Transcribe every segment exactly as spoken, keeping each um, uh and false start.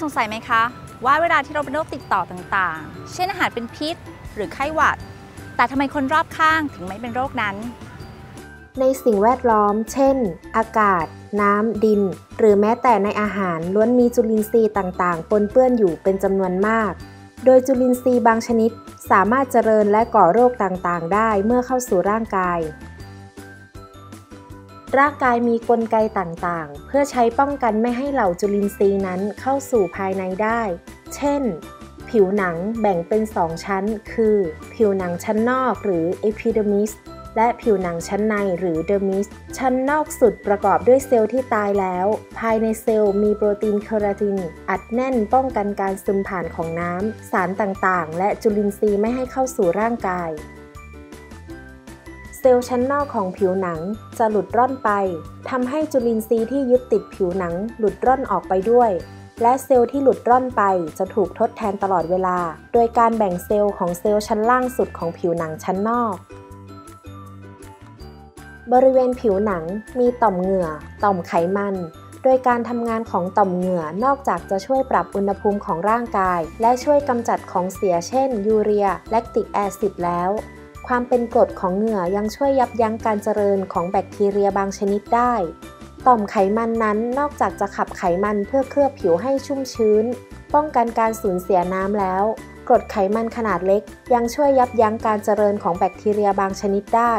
สงสัยไหมคะว่าเวลาที่เราเป็นโรคติดต่อต่างๆเช่นอาหารเป็นพิษหรือไข้หวัดแต่ทำไมคนรอบข้างถึงไม่เป็นโรคนั้นในสิ่งแวดล้อมเช่นอากาศน้ำดินหรือแม้แต่ในอาหารล้วนมีจุลินทรีย์ต่างๆปนเปื้อนอยู่เป็นจำนวนมากโดยจุลินทรีย์บางชนิดสามารถเจริญและก่อโรคต่างๆได้เมื่อเข้าสู่ร่างกายร่างกายมีกลไกต่างๆเพื่อใช้ป้องกันไม่ให้เหล่าจุลินทรีย์นั้นเข้าสู่ภายในได้เช่นผิวหนังแบ่งเป็นสองชั้นคือผิวหนังชั้นนอกหรือ Epidermis และผิวหนังชั้นในหรือ Dermis ชั้นนอกสุดประกอบด้วยเซลล์ที่ตายแล้วภายในเซลล์มีโปรตีนเคราตินอัดแน่นป้องกันการซึมผ่านของน้ำสารต่างๆและจุลินทรีย์ไม่ให้เข้าสู่ร่างกายเซลล์ชั้นนอกของผิวหนังจะหลุดร่อนไปทำให้จุลินทรีย์ที่ยึดติดผิวหนังหลุดร่อนออกไปด้วยและเซลล์ที่หลุดร่อนไปจะถูกทดแทนตลอดเวลาโดยการแบ่งเซลล์ของเซลล์ชั้นล่างสุดของผิวหนังชั้นนอกบริเวณผิวหนังมีต่อมเหงื่อต่อมไขมันโดยการทำงานของต่อมเหงื่อนอกจากจะช่วยปรับอุณหภูมิของร่างกายและช่วยกำจัดของเสียเช่นยูเรียแลคติกแอซิดแล้วความเป็นกรดของเหงื่อยังช่วยยับยั้งการเจริญของแบคทีเรียบางชนิดได้ต่อมไขมันนั้นนอกจากจะขับไขมันเพื่อเคลือบผิวให้ชุ่มชื้นป้องกันการสูญเสียน้ำแล้วกรดไขมันขนาดเล็กยังช่วยยับยั้งการเจริญของแบคทีเรียบางชนิดได้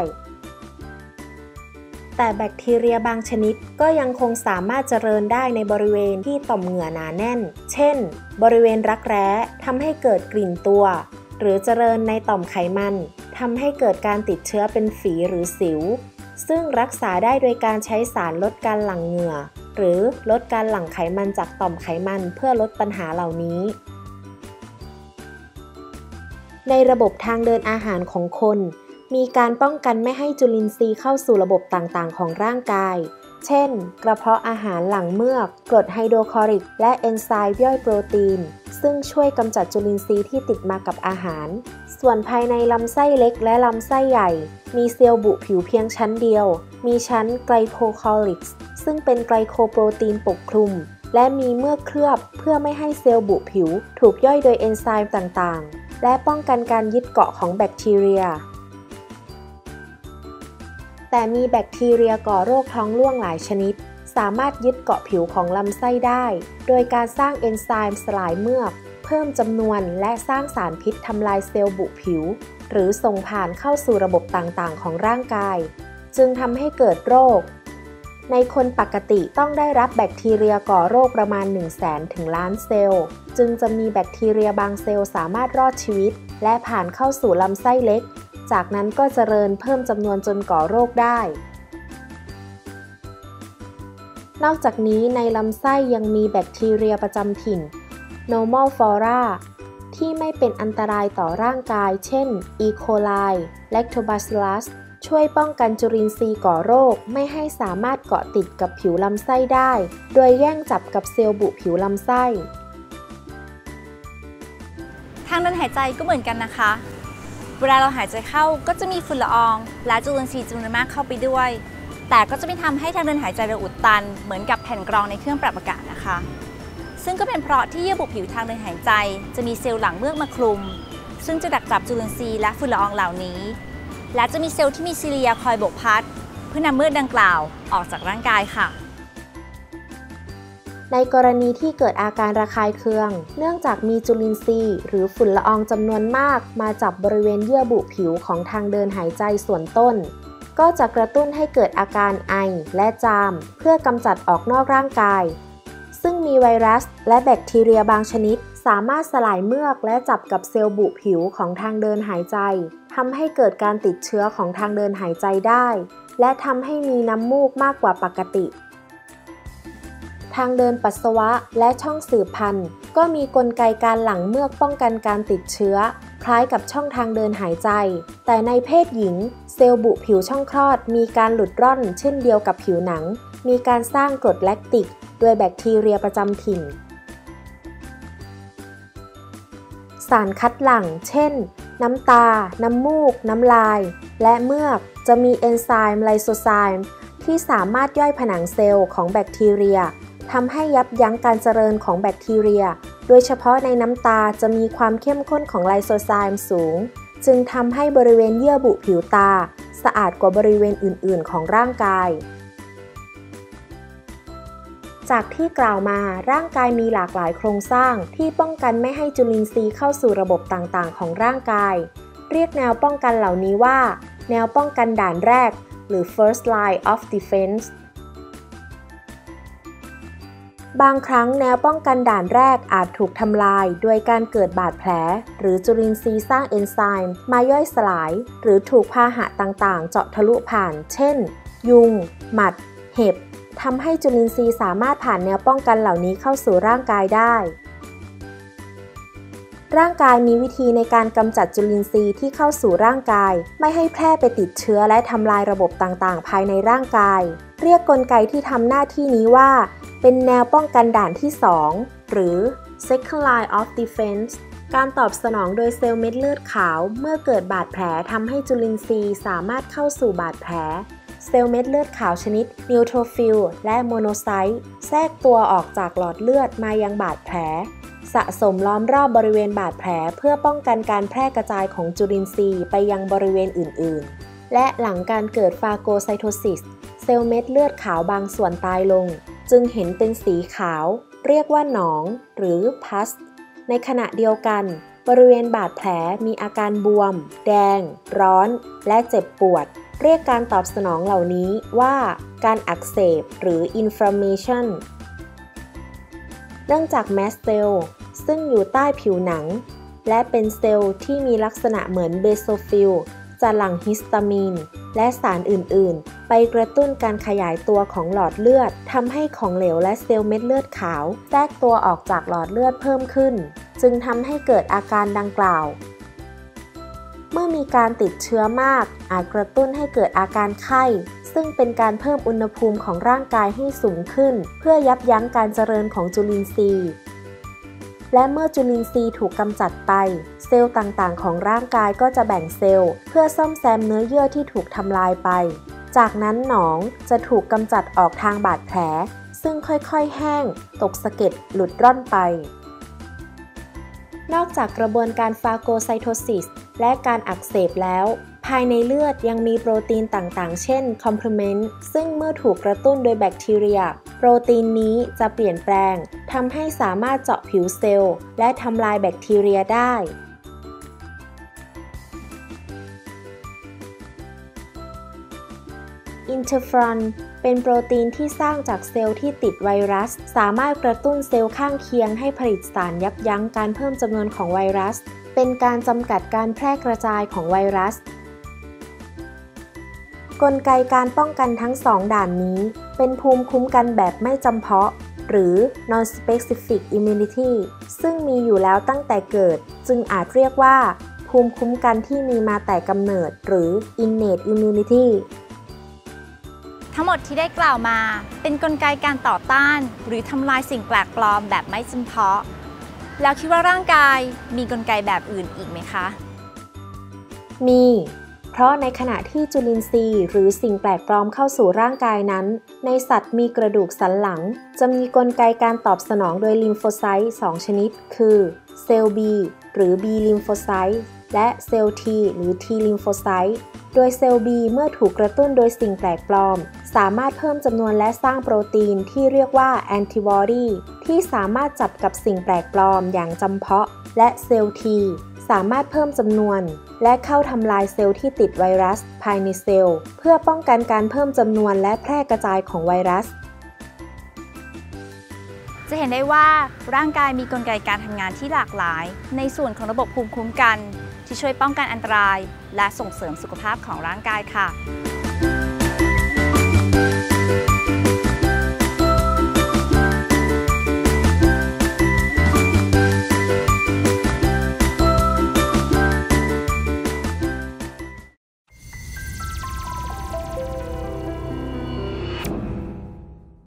แต่แบคทีเรียบางชนิดก็ยังคงสามารถเจริญได้ในบริเวณที่ต่อมเหงื่อหนาแน่นเช่นบริเวณรักแร้ทำให้เกิดกลิ่นตัวหรือเจริญในต่อมไขมันทำให้เกิดการติดเชื้อเป็นฝีหรือสิวซึ่งรักษาได้โดยการใช้สารลดการหลั่งเหงื่อหรือลดการหลั่งไขมันจากต่อมไขมันเพื่อลดปัญหาเหล่านี้ในระบบทางเดินอาหารของคนมีการป้องกันไม่ให้จุลินทรีย์เข้าสู่ระบบต่างๆของร่างกายเช่นกระเพาะอาหารหลั่งเมือกกรดไฮโดรคลอริกและเอนไซม์ย่อยโปรตีนซึ่งช่วยกำจัดจุลินทรีย์ที่ติดมากับอาหารส่วนภายในลำไส้เล็กและลำไส้ใหญ่มีเซลล์บุผิวเพียงชั้นเดียวมีชั้นไกลโคคอลิกส์ซึ่งเป็นไกลโคโปรตีนปกคลุมและมีเมือกเคลือบเพื่อไม่ให้เซลล์บุผิวถูกย่อยโดยเอนไซม์ต่างๆและป้องกันการยึดเกาะของแบคทีเรียแต่มีแบคทีเรียก่อโรคท้องร่วงหลายชนิดสามารถยึดเกาะผิวของลำไส้ได้โดยการสร้างเอนไซม์สลายเมือกเพิ่มจำนวนและสร้างสารพิษทำลายเซลล์บุผิวหรือส่งผ่านเข้าสู่ระบบต่างๆของร่างกายจึงทำให้เกิดโรคในคนปกติต้องได้รับแบคทีเรียก่อโรคประมาณ หนึ่งแสน ถึงล้านเซลล์จึงจะมีแบคทีเรียบางเซลล์สามารถรอดชีวิตและผ่านเข้าสู่ลำไส้เล็กจากนั้นก็เจริญเพิ่มจำนวนจนก่อโรคได้นอกจากนี้ในลำไส้ยังมีแบคทีเรียประจำถิ่น normal flora ที่ไม่เป็นอันตรายต่อร่างกายเช่น E. coli lactobacillus ช่วยป้องกันจุลินทรีย์ก่อโรคไม่ให้สามารถเกาะติดกับผิวลำไส้ได้โดยแย่งจับกับเซลล์บุผิวลำไส้ทางเดินหายใจก็เหมือนกันนะคะเวลาเราหายใจเข้าก็จะมีฝุ่นละอองและจุลินทรีย์จำนวนมากเข้าไปด้วยแต่ก็จะไม่ทำให้ทางเดินหายใจเราอุดตันเหมือนกับแผ่นกรองในเครื่องปรับอากาศนะคะซึ่งก็เป็นเพราะที่เยื่อบุผิวทางเดินหายใจจะมีเซลล์หลั่งเมือกมาคลุมซึ่งจะดักจับจุลินทรีย์และฝุ่นละอองเหล่านี้และจะมีเซลล์ที่มีซิเลียคอยโบกพัดเพื่อนำเมือกดังกล่าวออกจากร่างกายค่ะในกรณีที่เกิดอาการระคายเคืองเนื่องจากมีจุลินทรีย์หรือฝุ่นละอองจำนวนมากมาจับบริเวณเยื่อบุผิวของทางเดินหายใจส่วนต้นก็จะกระตุ้นให้เกิดอาการไอและจามเพื่อกำจัดออกนอกร่างกายซึ่งมีไวรัสและแบคทีเรียบางชนิดสามารถสลายเมือกและจับกับเซลล์บุผิวของทางเดินหายใจทำให้เกิดการติดเชื้อของทางเดินหายใจได้และทำให้มีน้ำมูกมากกว่าปกติทางเดินปัสสาวะและช่องสืบพันธุ์ก็มีกลไกการหลั่งเมือกป้องกันการติดเชื้อคล้ายกับช่องทางเดินหายใจแต่ในเพศหญิงเซลล์บุผิวช่องคลอดมีการหลุดร่อนเช่นเดียวกับผิวหนังมีการสร้างกรดแลคติกโดยแบคทีเรียประจำถิ่นสารคัดหลั่งเช่นน้ำตาน้ำมูกน้ำลายและเมือกจะมีเอนไซม์ไลโซไซม์ที่สามารถย่อยผนังเซลล์ของแบคทีเรียทำให้ยับยั้งการเจริญของแบคทีเรียโดยเฉพาะในน้ำตาจะมีความเข้มข้นของไลโซไซม์สูงจึงทำให้บริเวณเยื่อบุผิวตาสะอาดกว่าบริเวณอื่นๆของร่างกายจากที่กล่าวมาร่างกายมีหลากหลายโครงสร้างที่ป้องกันไม่ให้จุลินทรีย์เข้าสู่ระบบต่างๆของร่างกายเรียกแนวป้องกันเหล่านี้ว่าแนวป้องกันด่านแรกหรือ first line of defense บางครั้งแนวป้องกันด่านแรกอาจถูกทำลายโดยการเกิดบาดแผลหรือจุลินทรีย์สร้างเอนไซม์มาย่อยสลายหรือถูกพาหะต่างๆเจาะทะลุผ่านเช่นยุงหมัดเห็บทำให้จุลินทรีย์สามารถผ่านแนวป้องกันเหล่านี้เข้าสู่ร่างกายได้ร่างกายมีวิธีในการกำจัดจุลินทรีย์ที่เข้าสู่ร่างกายไม่ให้แพร่ไปติดเชื้อและทำลายระบบต่างๆภายในร่างกายเรียกกลไกที่ทำหน้าที่นี้ว่าเป็นแนวป้องกันด่านที่สองหรือ second line of defense การตอบสนองโดยเซลล์เม็ดเลือดขาวเมื่อเกิดบาดแผลทำให้จุลินทรีย์สามารถเข้าสู่บาดแผลเซลล์เม็ดเลือดขาวชนิดนิวโทรฟิลและโมโนไซต์แทรกตัวออกจากหลอดเลือดมายังบาดแผลสะสมล้อมรอบบริเวณบาดแผลเพื่อป้องกันการแพร่กระจายของจุลินทรีย์ไปยังบริเวณอื่นๆและหลังการเกิดฟาโกไซโทซิสเซลล์เม็ดเลือดขาวบางส่วนตายลงจึงเห็นเป็นสีขาวเรียกว่าหนองหรือพัสในขณะเดียวกันบริเวณบาดแผลมีอาการบวมแดงร้อนและเจ็บปวดเรียกการตอบสนองเหล่านี้ว่าการอักเสบหรือ inflammation เนื่องจากแมสเซลล์ซึ่งอยู่ใต้ผิวหนังและเป็นเซลล์ที่มีลักษณะเหมือนเบโซฟิลจะหลั่งฮิสตามีนและสารอื่นๆไปกระตุ้นการขยายตัวของหลอดเลือดทำให้ของเหลวและเซลล์เม็ดเลือดขาวแทรกตัวออกจากหลอดเลือดเพิ่มขึ้นจึงทำให้เกิดอาการดังกล่าวเมื่อมีการติดเชื้อมากอาจกระตุ้นให้เกิดอาการไข้ซึ่งเป็นการเพิ่มอุณหภูมิของร่างกายให้สูงขึ้นเพื่อยับยั้งการเจริญของจุลินทรีย์และเมื่อจุลินทรีย์ถูกกำจัดไปเซลล์ต่างๆของร่างกายก็จะแบ่งเซลล์เพื่อซ่อมแซมเนื้อเยื่อที่ถูกทำลายไปจากนั้นหนองจะถูกกำจัดออกทางบาดแผลซึ่งค่อยๆแห้งตกสะเก็ดหลุดร่อนไปนอกจากกระบวนการฟาโกไซโทซิสและการอักเสบแล้วภายในเลือดยังมีโปรตีนต่างๆเช่นคอมเพลเมนต์ซึ่งเมื่อถูกกระตุ้นโดยแบคทีเรียโปรตีนนี้จะเปลี่ยนแปลงทำให้สามารถเจาะผิวเซลล์และทำลายแบคทีเรียได้อินเทอร์ฟรอนเป็นโปรตีนที่สร้างจากเซลล์ที่ติดไวรัสสามารถกระตุ้นเซลล์ข้างเคียงให้ผลิตสารยับยั้งการเพิ่มจำนวนของไวรัสเป็นการจำกัดการแพร่กระจายของไวรัสกลไกการป้องกันทั้งสองด่านนี้เป็นภูมิคุ้มกันแบบไม่จำเพาะหรือ non-specific immunity ซึ่งมีอยู่แล้วตั้งแต่เกิดจึงอาจเรียกว่าภูมิคุ้มกันที่มีมาแต่กำเนิดหรือ innate immunity ทั้งหมดที่ได้กล่าวมาเป็นกลไกการต่อต้านหรือทำลายสิ่งแปลกปลอมแบบไม่จำเพาะแล้วคิดว่าร่างกายมีกลไกแบบอื่นอีกไหมคะมีเพราะในขณะที่จุลินทรีย์หรือสิ่งแปลกปลอมเข้าสู่ร่างกายนั้นในสัตว์มีกระดูกสันหลังจะมีกลไกการตอบสนองโดยลิมโฟไซต์สองชนิดคือเซลล์ B หรือ B ลิมโฟไซต์และเซลล์ T หรือ T ลิมโฟไซต์โดยเซลล์ B เมื่อถูกกระตุ้นโดยสิ่งแปลกปลอมสามารถเพิ่มจำนวนและสร้างโปรตีนที่เรียกว่าแอนติบอดีที่สามารถจับกับสิ่งแปลกปลอมอย่างจำเพาะและเซลล์ T สามารถเพิ่มจำนวนและเข้าทำลายเซลล์ที่ติดไวรัสภายในเซลล์เพื่อป้องกันการเพิ่มจำนวนและแพร่กระจายของไวรัสจะเห็นได้ว่าร่างกายมีกลไกการทำงานที่หลากหลายในส่วนของระบบภูมิคุ้มกันที่ช่วยป้องกันอันตรายและส่งเสริมสุขภาพของร่างกายค่ะ